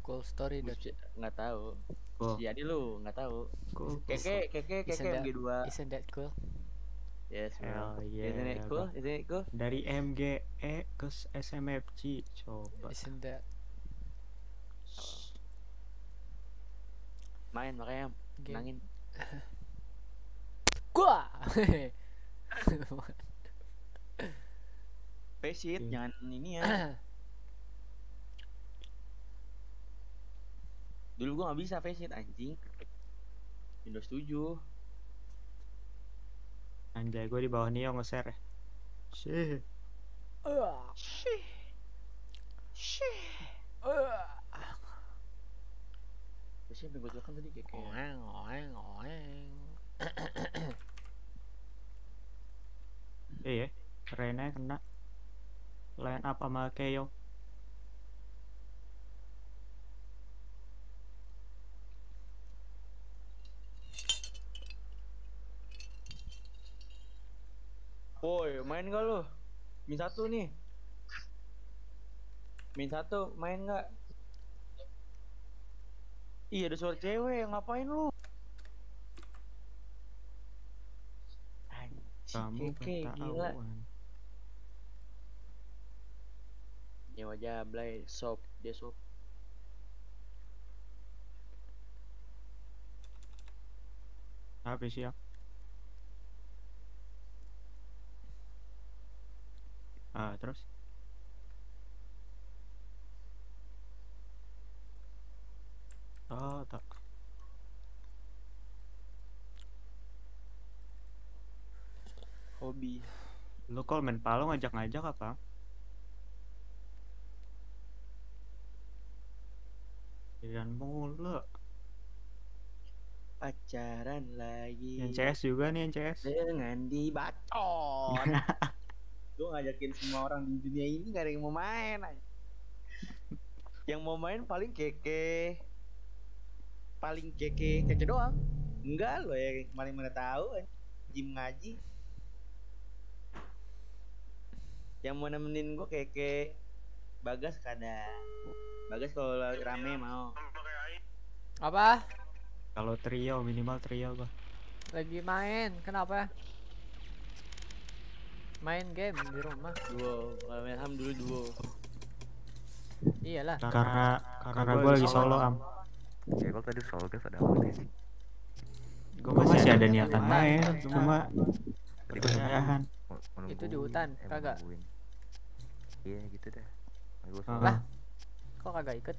Cool story dot. Nggak tahu. Cool. Jadi lu nggak tahu. Cool. Keke MG2. Isn't that cool? Yes, Hell bro. yeah. Isn't it cool? Isn't it cool? Dari MGE ke SMFG coba. Isn't that? Main makanya menangin. Gua. Face it, jangan ini ya. Dulu gua nggak bisa face it anjing. Windows 7. Anjay, gue di bawah Nio nge-share ya. Shih. Terus yang gue kan tadi kayak Iya, Rena kena. Line up sama Keyo. Woi, main gak lu? Min 1 nih. Min 1 main gak? Iya ada suara cewek, ngapain lu? Kamu Keke, gila. ketahuan. Ya wajah Blay, sop, dia sop. Habis ya. Terus? Oh, tak. Hobi. Lu kalau main palo ngajak-ngajak apa? Jangan mulu. Pacaran lagi. Yang CS juga nih, yang CS. Dengan dibacot. Gue ngajakin semua orang di dunia ini gak ada yang mau main aja. Yang mau main paling keke. Paling keke doang. Enggak loh ya, kemarin mana tahu Jim ngaji. Yang mau nemenin gue keke. Bagas kadang. Bagas kalau rame mau. Apa? Kalau trio, minimal trio gua. Lagi main, kenapa? Main game di rumah. Duo, kalau main ham dulu duo. Iyalah. Karena gua lagi solo am. Ya kalau tadi solo guys ada apa nih? Gua masih ada niatan main, cuma keberadahan. Itu di hutan, kagak. Iya gitu dah. Lah, kok kagak ikut?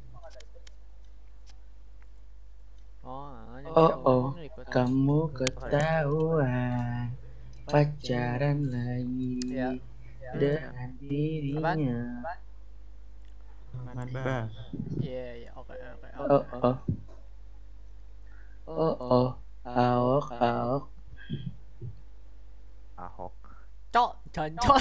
Kamu ketahuan pacaran lagi dengan dirinya. Mantap. Iya, oke. Ahok. Cok, jancok.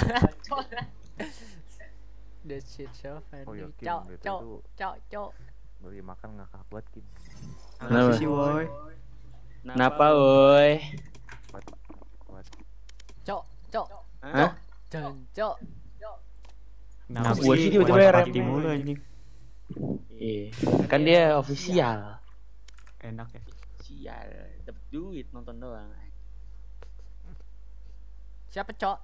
The shit show funny. Cok. Beli makan ngakak buat Kim. Kenapa sih, woi? Kenapa, woi? Cok. Hah? Jancok. Kenapa Gua sih tiba-tiba rem mulu anjing. Iya, kan dia official. Enak ya. Sial, dapet duit nonton doang. Siapa, Cok?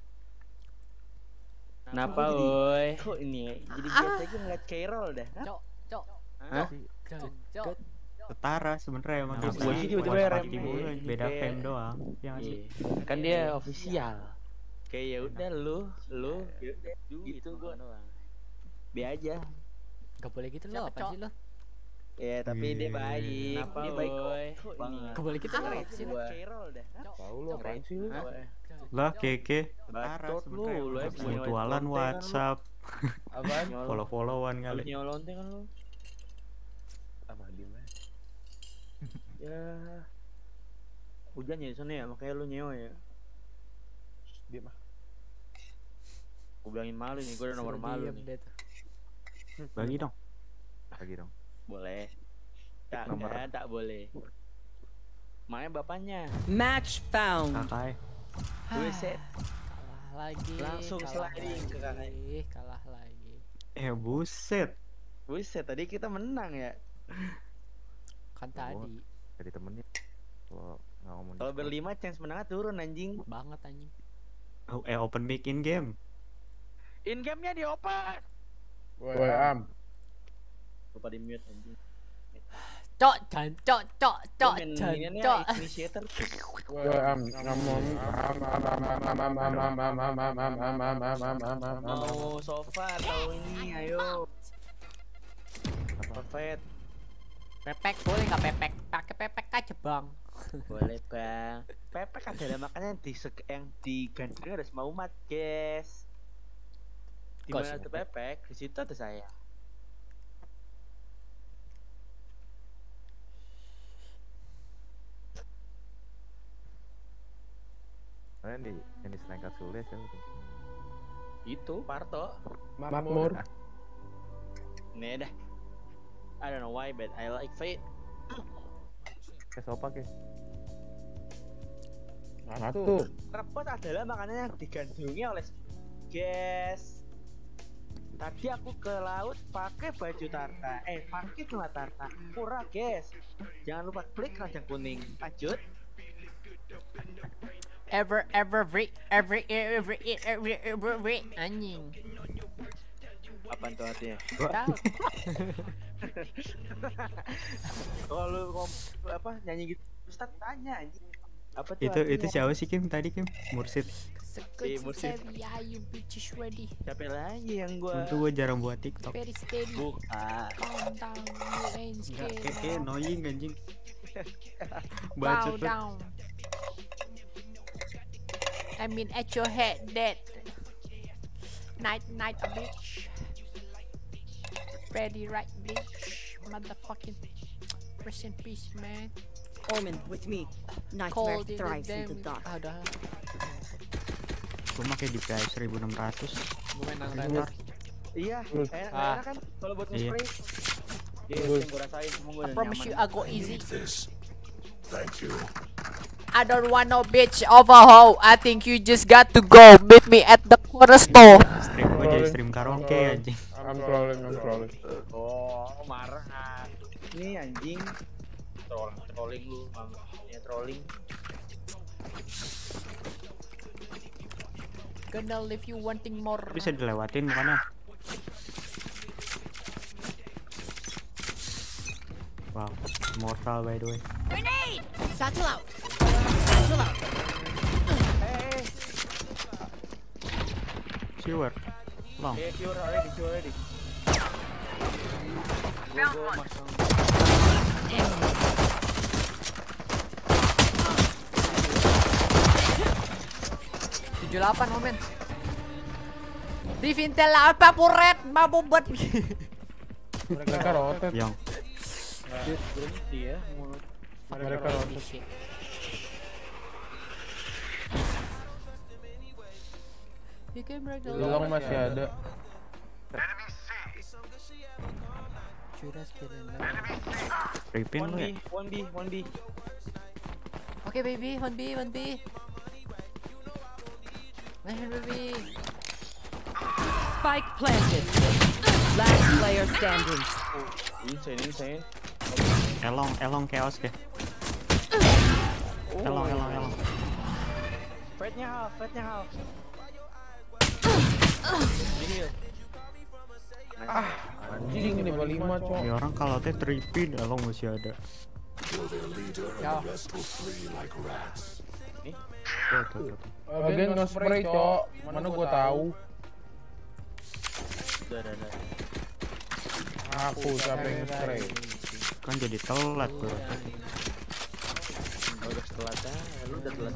Kenapa, woi? Kok ini jadi biasa aja ngeliat Carol dah. Cok. Hah? Jancok. Setara sebenarnya emang. Nah, gua sih tiba-tiba rem mulu, beda fame doang. Yang asli. Kan dia official. Kayak ya udah lu ya udah duit itu gua doang. Be aja. Gak boleh gitu loh, apa sih lo? Ya tapi dia baik. Dia baik kok. Gak boleh gitu loh, apa sih lo? Carol dah. Tahu lu ngapain sih lu? Lah keke. Setara Bacot lu, lu sebenarnya. punya Mutualan konten WhatsApp. Apaan? Follow-followan kali. Nyolonte kan lu. Apa gimana? Ya. Hujan ya di sana ya, makanya lu nyewa ya. Dia mah. Gue bilangin malu nih, gue udah nomor malu nih. Bagi dong. Lagi dong. Boleh. Tak, Nomor. tak boleh. Makanya bapaknya. Match found. Kakak. Gue set. Kalah lagi. Langsung sliding ke kakak. Kalah lagi. Buset. Buset, tadi kita menang ya. Kan tadi Jadi temennya. Kalau nggak ngomong. Kalau berlima chance menangnya turun anjing. banget anjing. Oh, open mic in game. In game-nya di open. Woi Am. Lupa di mute anjing. Cok jan cok jan cok. Initiator. Woi Am. Ngomong Mau sofa atau ini ayo. Perfect. Pepek boleh nggak pepek? Pakai pepek aja bang. Boleh bang. Pepek adalah makanan yang digandrungi oleh semua umat, guys. Di mana ada pepek, di situ ada saya. Yang di selengkat sulit ya. Itu Parto. Makmur. Nih dah. I don't know why, but I like Fate. Kayak sopa ke. Satu. Repot adalah makanan yang digandrungi oleh guys. Tadi aku ke laut pakai baju tarta. Pakai celana tarta. Murah, guys. Jangan lupa klik keranjang kuning. Lanjut. Every anjing. Apaan tuh artinya? Tahu. Kalau apa nyanyi gitu, Ustaz tanya anjing. Apa tuh? Itu siapa sih Kim tadi Kim? Mursid. Sekecil saya you bitches ready. Siapa lagi yang gua? Untung gue jarang buat TikTok. Very steady. Bukan. Calm down, you ain't scared. Kayak annoying anjing. Bow Bacot tuh. down. I mean at your head dead. Night a bitch. Ready right bitch. Motherfucking rest in peace man. Omen with me. Nightmare Cold in the thrives in damn. the dark. Udah. Gue pakai DPI 1600. Gue main nang Iya, enak kan kalau buat Iya. nge-spray. Yang gua rasain semua gua I udah promise nyaman. you I go easy. I don't want no bitch of a hoe. I think you just got to go. Meet me at the corner store. Stream gue jadi stream karaoke anjing. I'm trolling. Oh, marah. Ini anjing. Trolling lu, Bang. Ya trolling. Gonna leave you wanting more. Bisa dilewatin makanya. Wow, immortal by the way. Grenade! Satchel out! Hey, Sure. Long. sure already. Go masang. 78 momen. Divintel apa puret mabubat. Mereka rotet. Yang Berhenti ya mulut. Mereka rotet. You can break the Long masih ada. Ripin lu ya. 1B. Okay baby, 1B. Baby. Spike planted. Last player standing. Insane. Elong chaos ke. Elong. Fate-nya half. Anjing ini 5 cok. Ini orang kalau teh tripin elong masih ada. Ya. Tuh. Bagian nge-spray cok. Mana gua tahu. Udah. Aku siapa yang nge-spray. Kan jadi telat bro. Udah telat ya. Lu udah telat.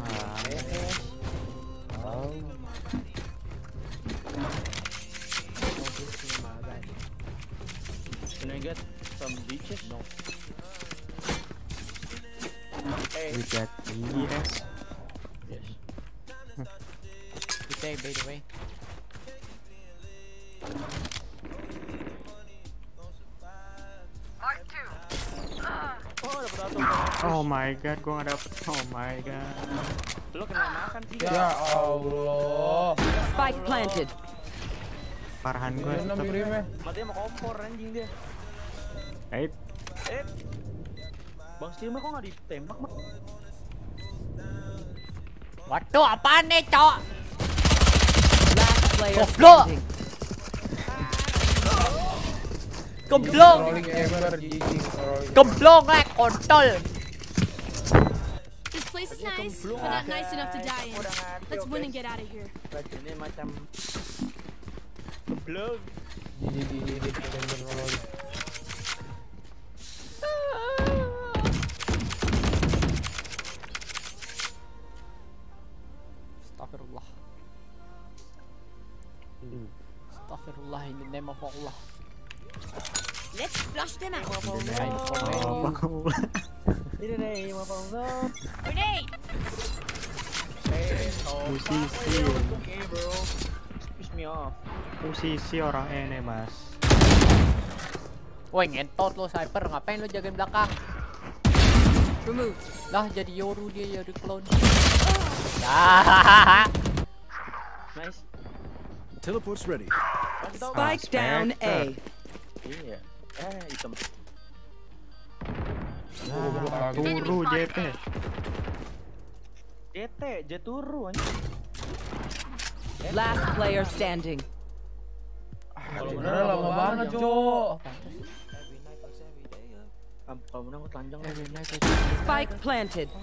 Can I get some beaches? No. Hey, We got yes. Good day by the way. dapet auto. Oh my god, gua nggak dapet. Oh my god. Lu kena makan sih. Ya Allah. Spike planted. Parahan gue 6 tetep. prime. Mati sama kompor anjing dia. Eh, Bang Steamer kok nggak ditembak mah? Waduh, apaan nih, Cok? Last player Goblok. standing. Gemblong. Rolling ever, jijik. Rolling. Gemblong lah, kontol. This place is nice, but not nice enough to die in. Let's win and get out of here. Racunnya macam geblok. Jijik. Rolling. Astagfirullah. Astagfirullah, in the name of Allah. Let's flush them out. apa kamu? Ini nih, mau apa? Grenade! Musisi. Oke bro. Piss me off. Musisi orang ini mas. Woi, ngentot lo sniper, ngapain lo jagain belakang? Removed. Lah jadi Yoru dia jadi clone. Ah. Nice. Teleport's ready. Spike down A. Iya. Hitam. Turu JT. Jeturu anjing. Last player standing. Kalau bener lama banget, Cok. Kalau menang telanjang. Spike planted.